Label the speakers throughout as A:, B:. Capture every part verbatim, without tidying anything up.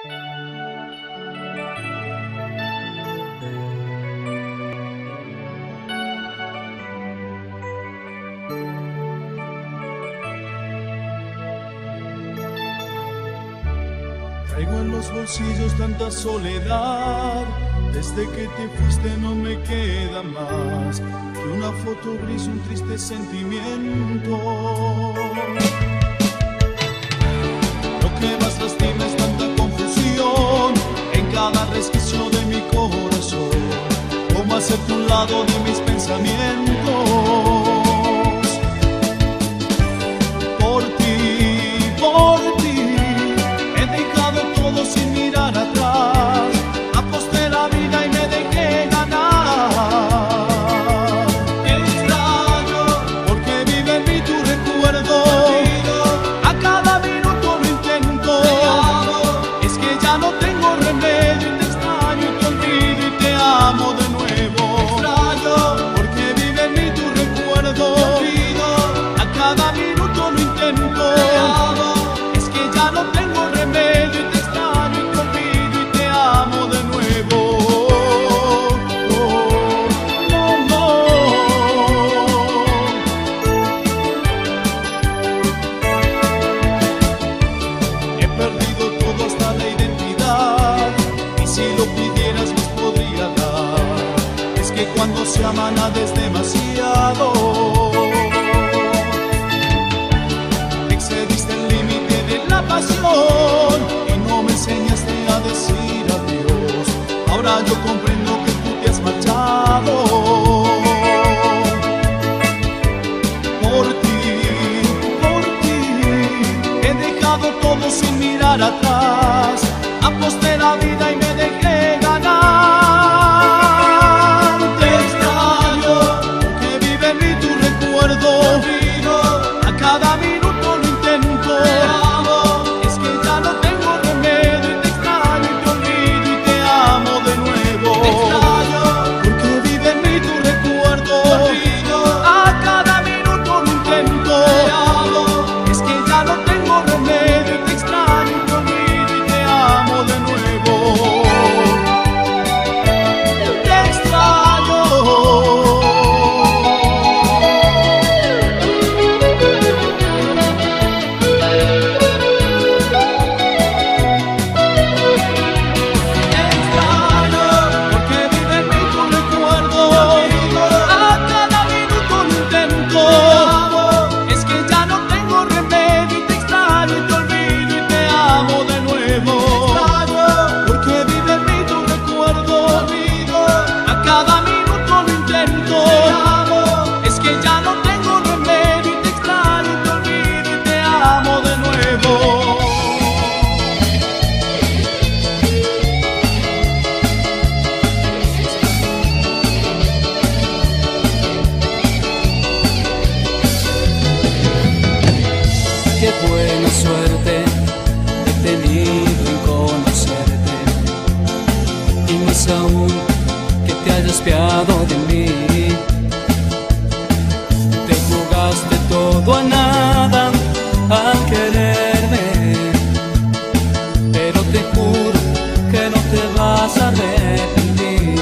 A: Traigo en los bolsillos tanta soledad, desde que te fuiste no me queda más que una foto gris, un triste sentimiento. Lo que más lastima es tanta confusión en cada resquicio de mi corazón. ¿Cómo hacerte un lado de mis pensamientos? Por ti, por ti sin mirar atrás, aposté la vida y me dejé ganar. Te extraño porque vive en mí tu recuerdo, a cada minuto lo intento. Te amo, es que ya no tengo remedio y te extraño y te olvido y te amo de nuevo. Te extraño porque vive en mí tu recuerdo, a cada minuto lo intento. Te amo, es que ya no tengo remedio y te amo de nuevo. Oh, no, no. He perdido todo hasta la identidad, y si lo pidieras nos podría dar. Es que cuando se ama nada es demasiado. Excediste el límite de la pasión y no me enseñaste a decir adiós. Ahora yo comprendo que tú te has marchado. Por ti, por ti, he dejado todo sin mirar atrás. Aposté la vida y me dejé ganar. Te extraño, que vive en mí tu recuerdo. A cada minuto lo intento. Te amo, es que ya no tengo remedio y te extraño y te olvido y te amo de nuevo. Te extraño, porque vive en mí tu recuerdo. A cada minuto lo intento. Te amo, es que ya no tengo remedio y te extraño y te olvido y te amo de nuevo. Te extraño.
B: Qué buena suerte he tenido en conocerte, y más aún que te hayas piado de mí. Te jugaste todo a nada al quererme, pero te juro que no te vas a arrepentir.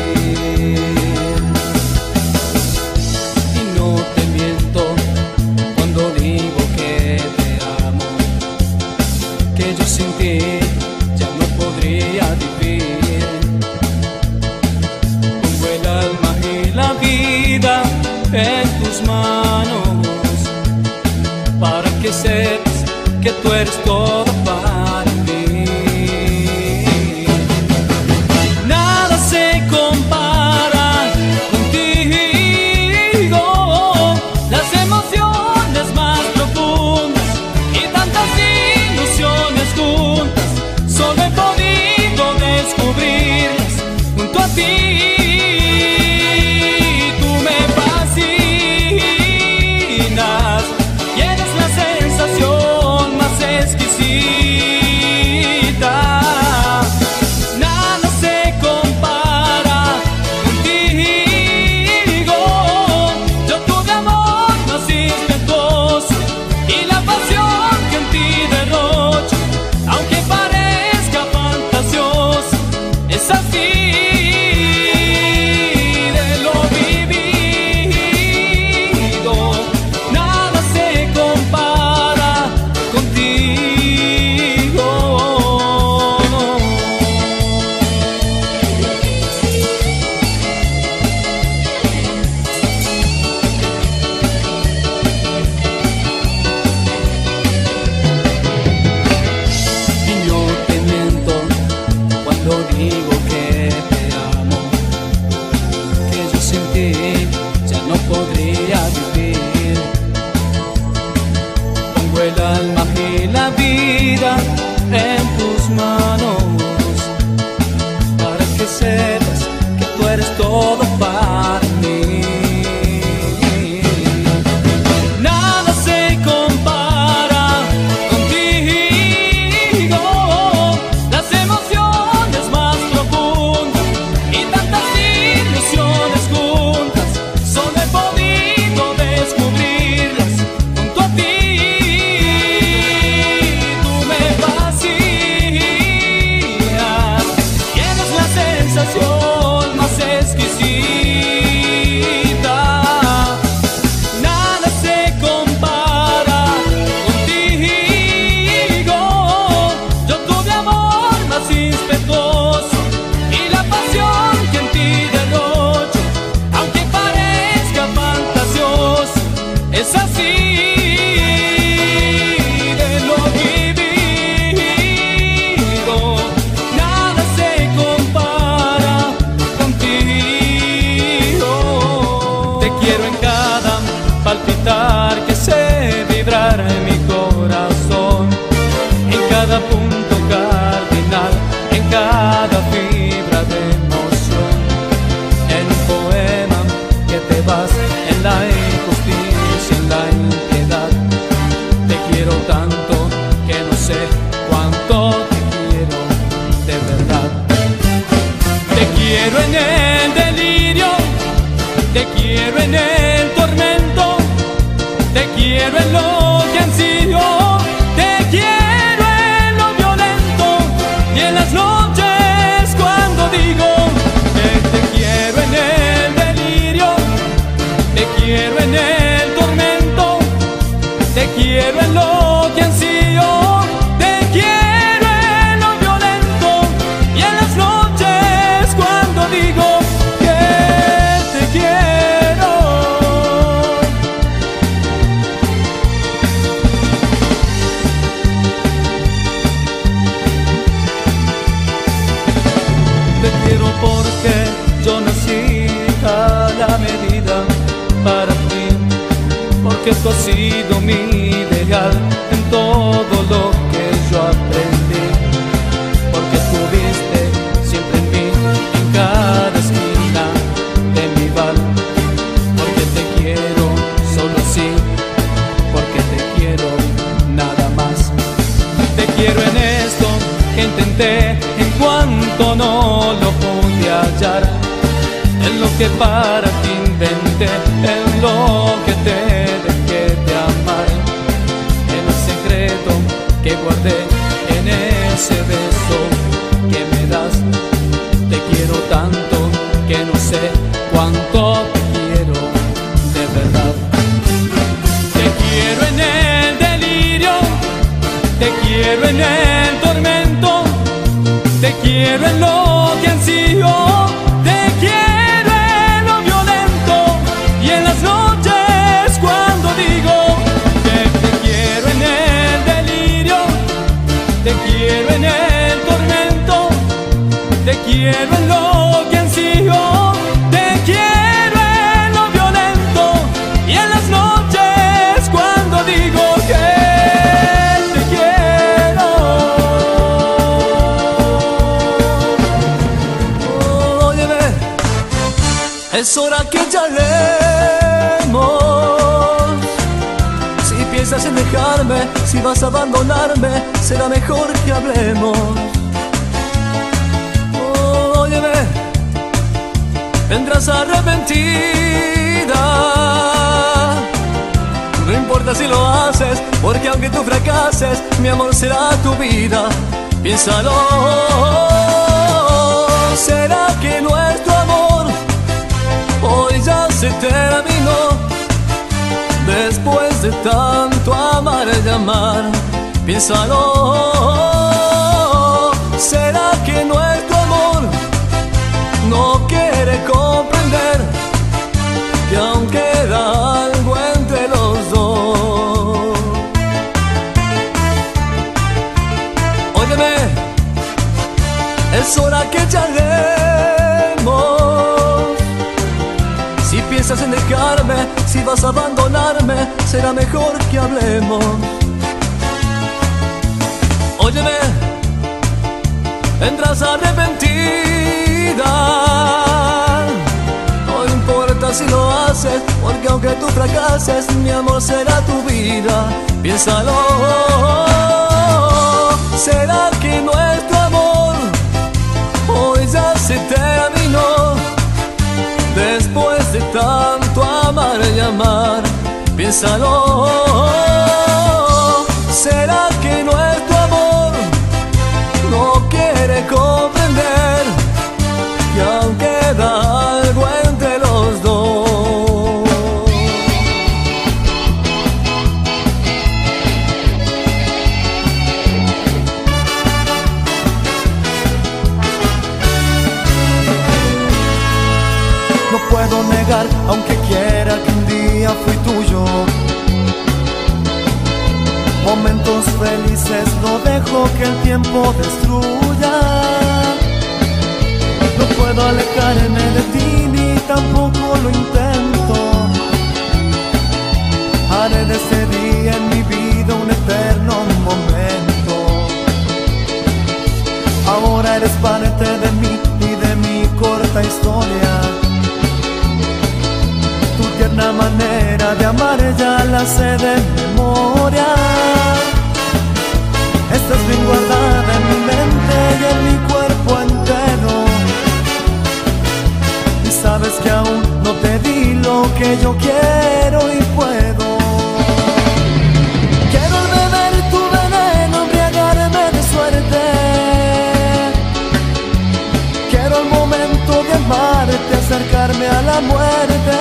B: Y no te miento cuando digo que te amo, que yo sin ti ya no podría vivir. Pongo el alma y la vida en tus manos, para que sepas que tú eres todo para mí. Nada se compara contigo, las emociones más profundas y tantas ilusiones juntas, solo he podido descubrirlas junto a ti. Tú me fascinas y eres la sensación más exquisita. en tus manos, para que sepas que tú eres todo para mí. Nada se compara contigo, las emociones más profundas y tantas ilusiones juntas, solo he podido descubrirlas junto a ti. Tú me vacías, tienes la sensación más exquisita. Nada se compara contigo. Yo tuve amor más impetuoso y la pasión que en ti derrocho, aunque parezca fantasioso, es así. De lo vivido, nada se compara contigo. Te quiero en cada palpitar que sé vibrar en mi corazón, en cada punto cardinal, en cada fibra de emoción, en un poema que te vas en la injusticia, en la impiedad. Te quiero tanto que no sé cuánto te quiero de verdad. Te quiero en el delirio, te quiero en el tormento, te quiero en lo que ansío, te quiero en lo violento y en las noches cuando digo que te quiero en el delirio, te quiero en el tormento, te quiero en lo que ansío, te quiero en lo violento y en las noches cuando digo que te quiero. Te quiero porque yo nací a la medida para ti, porque tú has sido mi ideal en todo lo que yo aprendí, porque estuviste siempre en mí, en cada esquina de mi val, porque te quiero solo así, porque te quiero nada más. Te quiero en esto que intenté en cuanto no lo pude hallar, en lo que para ti inventé, en lo que te dejé de amar, en el secreto que guardé, en ese beso que me das. Te quiero tanto que no sé cuánto te quiero de verdad. Te quiero en el delirio, te quiero en el tormento, te quiero en lo que ansío, te quiero en lo violento y en las noches cuando digo que te quiero en el delirio, te quiero en el tormento, te quiero en lo que ansío, te quiero en lo violento y en las noches cuando digo que te quiero. Óyeme, es hora que charlemos. Si piensas en dejarme, si vas a abandonarme, será mejor que hablemos. Óyeme, vendrás arrepentida. No importa si lo haces, porque aunque tú fracases, mi amor será tu vida. Piénsalo. ¿Será que nuestro amor hoy ya se terminó? Después de tanto amar y amar, piénsalo. ¿Será que nuestro amor no quiere comprender que aún queda algo entre los dos? Óyeme, es hora que charlemos. Si piensas en dejarme, si vas a abandonarme, será mejor que hablemos. Óyeme, vendrás arrepentida. No importa si lo haces, porque aunque tú fracases, mi amor será tu vida. Piénsalo. ¿Será que nuestro amor hoy ya se terminó? Después de tanto amar y amar, piénsalo. ¿Será que nuestro amor no quiere comprender que aún queda algo entre los dos?
A: No puedo negar, aunque quiera, que un día fui tuyo. Momentos felices no dejo que el tiempo destruya. No puedo alejarme de ti ni tampoco lo intento. Haré de ese día en mi vida un eterno momento. Ahora eres parte de mí y de mi corta historia. Tu tierna manera de amar ya la sé de memoria. Estás bien guardada en mi mente y en mi cuerpo entero. Y sabes que aún no te di lo que yo quiero y puedo. Quiero beber tu veneno, embriagarme de suerte. Quiero el momento de amarte, acercarme a la muerte.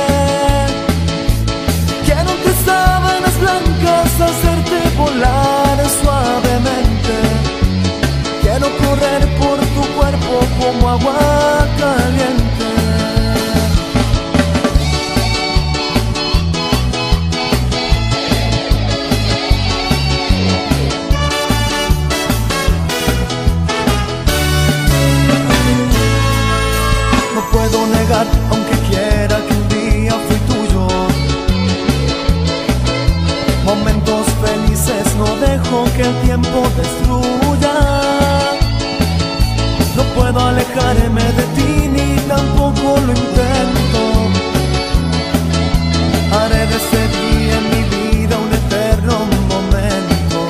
A: Quiero tus sábanas blancas, hacerte volar suavemente. Quiero correr por tu cuerpo como agua caliente. No puedo negar, aunque quiera, que un día fui tuyo. Momentos felices no dejo que el tiempo destruya. No puedo alejarme de ti ni tampoco lo intento. Haré de ese día en mi vida un eterno momento.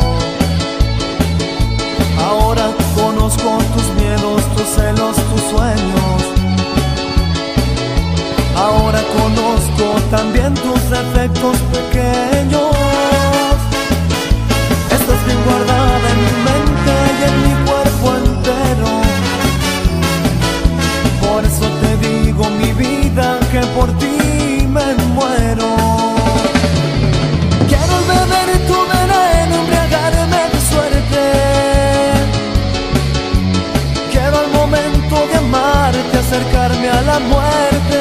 A: Ahora conozco tus miedos, tus celos, tus sueños. Ahora conozco también tus defectos pequeños. Estás bien guardada en mi mente y en mi cuerpo entero. Por eso te digo, mi vida, que por ti me muero. Quiero beber tu veneno, embriagarme de suerte. Quiero al momento de amarte, acercarme a la muerte.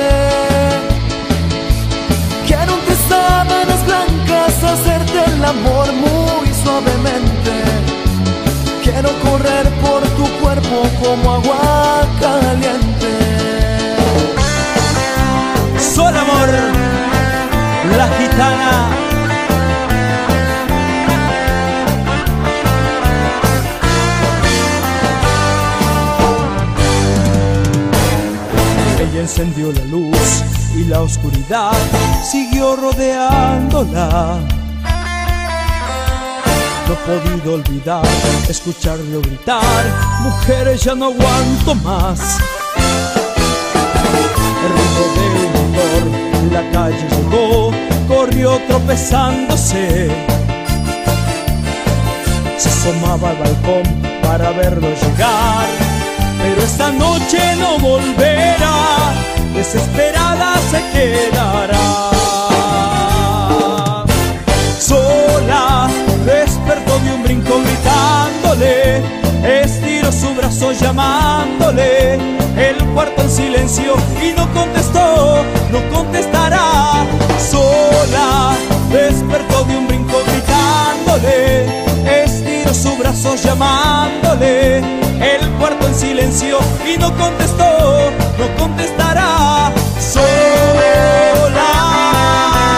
A: Quiero entre sábanas blancas hacerte el amor muy suavemente. Quiero correr por tu cuerpo como agua caliente.
C: Sol Amor, la gitana. Ella encendió la luz y la oscuridad siguió rodeándola. No he podido olvidar escucharlo gritar: mujeres, ya no aguanto más. El ruido del motor en la calle llegó, corrió tropezándose. Se asomaba al balcón para verlo llegar, pero esta noche no volverá, desesperada se quedará. Sola despertó de un brinco gritándole, estiró su brazo llamándole. El cuarto en silencio y no contestó, no contestará. Sola despertó de un brinco gritándole, estiró su brazo llamándole. El cuarto en silencio y no contestó, no contestará. Sola,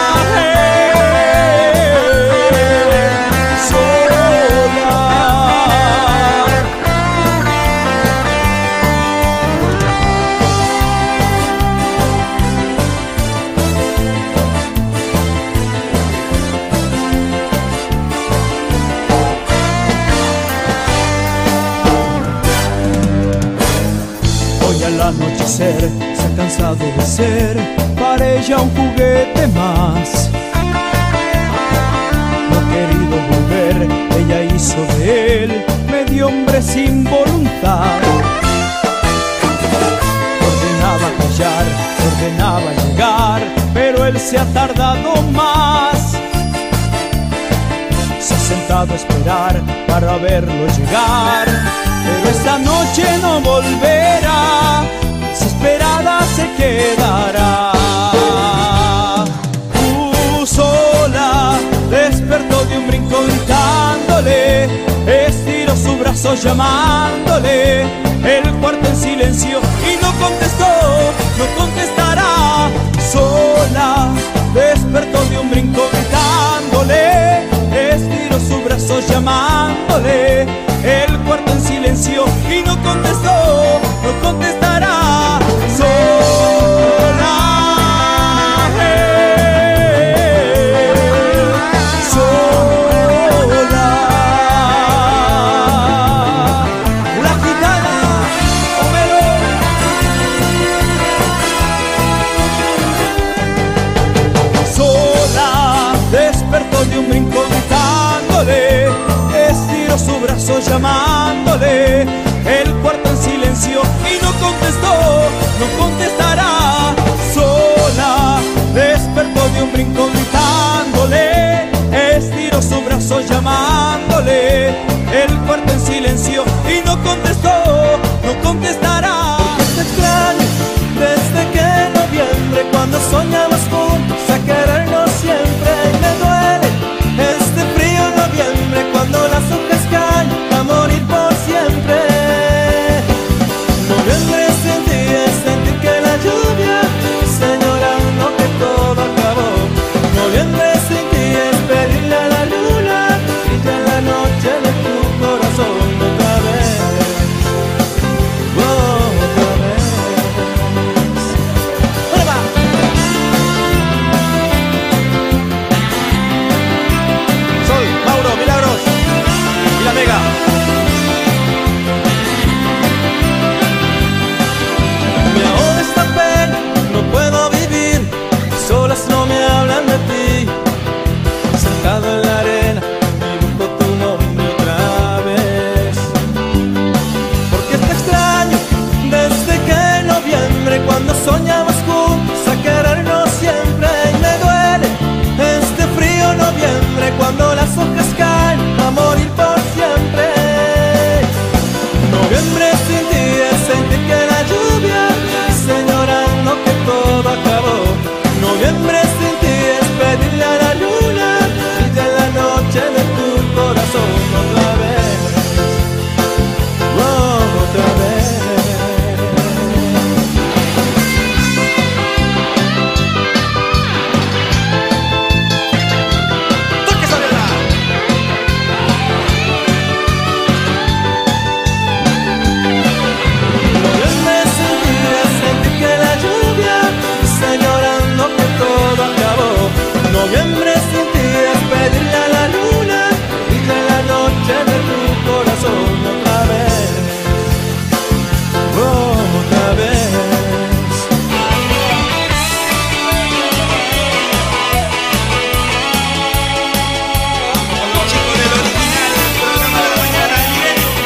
C: hey, sola. anochecer se ha cansado de ser para ella un juguete más. No ha querido volver, ella hizo de él medio hombre sin voluntad. Ordenaba callar, ordenaba llegar, pero él se ha tardado más. Se ha sentado a esperar para verlo llegar, pero esta noche no volverá, desesperada se quedará. Uh, sola despertó de un brinco gritándole, estiró su brazo llamándole, el cuarto en silencio y no contestó, no contestará. Sola despertó de un brinco gritándole, estiró su brazo llamándole, el cuarto en silencio y no contestó, no contestará. Sola, eh, sola, la gitana, Homero. Sola despertó de un brinco gritándole, estiró su brazo llamándole, el cuarto en silencio y no contestó, no contestará. Sola despertó de un brinco gritándole, estiró su brazo llamándole, el cuarto en silencio y no contestó, no contestará.
D: Porque te extraño desde que en noviembre, cuando soñamos juntos a querernos siempre, y me duele este frío noviembre, cuando las hojas caen a morir por siempre. Noviembre sin ti es sentir que la lluvia está llorando que todo acabó. Noviembre sin ti es pedirle a la luna y ya la noche de tu corazón otra vez, oh, otra vez. ¡Hola!
A: Sol, Mauro, Milagros y la Mega.
D: Me ahoga esta pena, no puedo vivir, solas no me hablan de ti. Sentado en la arena, dibujo tu nombre otra vez. Porque te extraño desde que en noviembre, cuando soñamos juntos a querernos siempre, y me duele este frío noviembre, cuando las hojas caen a morir por siempre. Noviembre sin ti es sentir que la lluvia está llorando que todo acabó. Noviembre sin ti es pedirle a la luna y ya la noche de tu corazón otra vez, oh, otra vez.
A: ¡Toque esa viola!
D: Noviembre sin ti es sentir que la lluvia está llorando que todo acabó. Noviembre sin ti es pedirle a la luna y ya la noche de tu corazón otra vez, oh, otra vez.
A: Con los chicos del original, programa de la mañana en directo.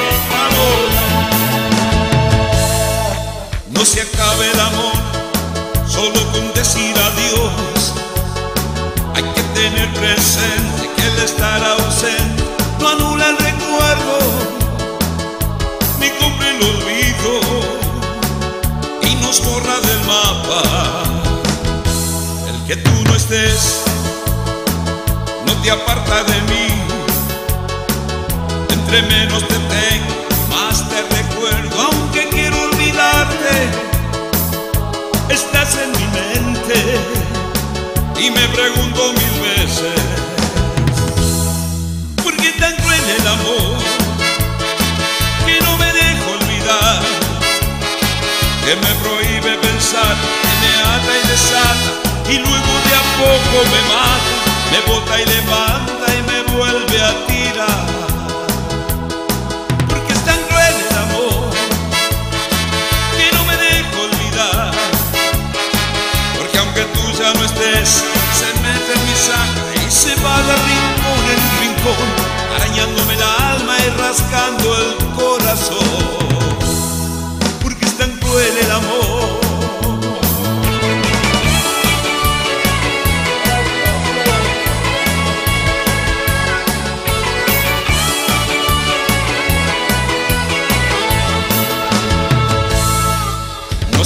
A: ¡Vamos! No se acabe el amor solo con decir adiós. Hay que tener presente que el estar ausente no anula el recuerdo, ni cubre el olvido, y nos borra del mapa. El que tú no estés no te aparta de mí. Entre menos te tengo, más te recuerdo. Aunque quiero olvidarte, estás en mi mente y me pregunto mil veces ¿por qué tan cruel el amor que no me deja olvidar? Que me prohíbe pensar, que me ata y desata y luego de a poco me mata, me bota y levanta y me vuelve a tirar. Porque es tan cruel el amor que no me deja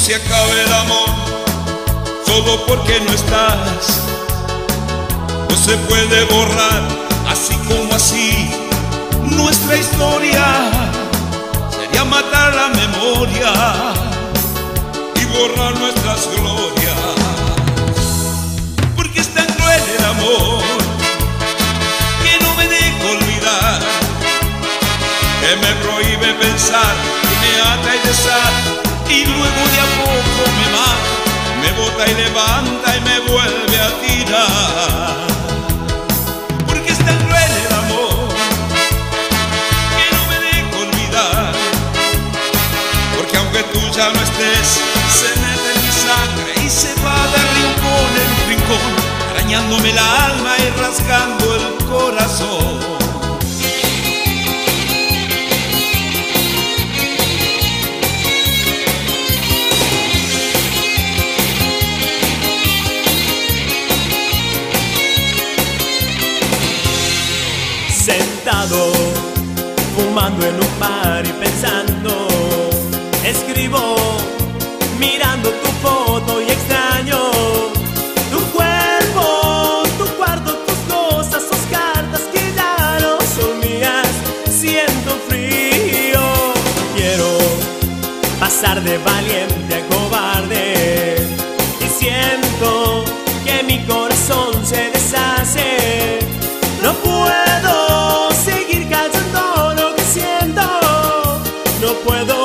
E: se acabe el amor solo porque no estás. No se puede borrar así como así nuestra historia. Sería matar la memoria y borrar nuestras glorias. Porque es tan cruel el amor que no me deja olvidar, que me prohíbe pensar, que me ata y desata, y luego de a poco me mata, me bota y levanta y me vuelve a tirar. Porque es tan cruel el amor que no me deja olvidar, porque aunque tú ya no estés, se mete en mi sangre y se va de rincón en rincón, arañándome el alma y rasgando el corazón.
C: Sentado, fumando en un bar y pensando, escribo, mirando tu foto y extraño tu cuerpo, tu cuarto, tus cosas, tus cartas que ya no son mías. Siento frío, quiero pasar de valiente a cobarde y siento que mi corazón se deshace. No puedo seguir callando lo que siento, no puedo